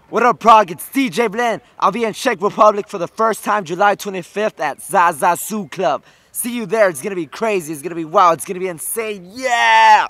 What up, Prague? It's DJ Bl3nd. I'll be in Czech Republic for the first time July 25th at SaSaZu Club. See you there. It's gonna be crazy. It's gonna be wild. It's gonna be insane. Yeah!